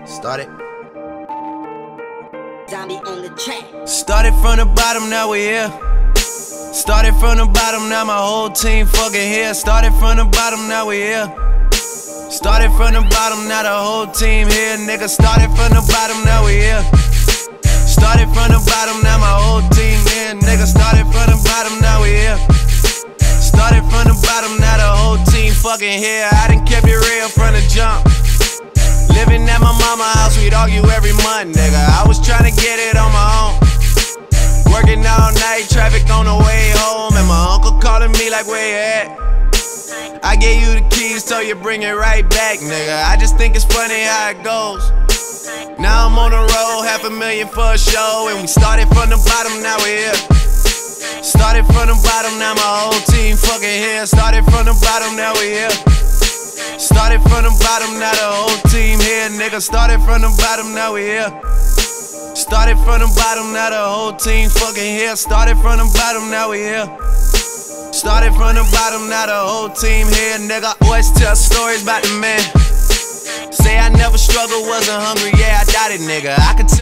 Started. Zombie on the track. Started from the bottom, now we here. Started from the bottom, now my whole team fucking here. Started from the bottom, now we here. Started from the bottom, now the whole team here, nigga. Started from the bottom, now we here. Started from the bottom, now my whole team here, nigga. Started from the bottom, now we here. Started from the bottom, now the whole team fucking here. I done kept it real from the jump. Living at my mama's house, we'd argue every month, nigga. I was tryna get it on my own. Working all night, traffic on the way home, and my uncle calling me like, where you at? I gave you the keys, so you bring it right back, nigga. I just think it's funny how it goes. Now I'm on the road, $500,000 for a show, and we started from the bottom, now we here. Started from the bottom, now my whole team fucking here. Started from the bottom, now we here. Started from the bottom, now the whole team here, nigga. Started from the bottom, now we here. Started from the bottom, now the whole team fucking here. Started from the bottom, now we here. Started from the bottom, now the whole team here, nigga. Always tell stories about the man. Say I never struggled, wasn't hungry, yeah, I doubt it, nigga. I could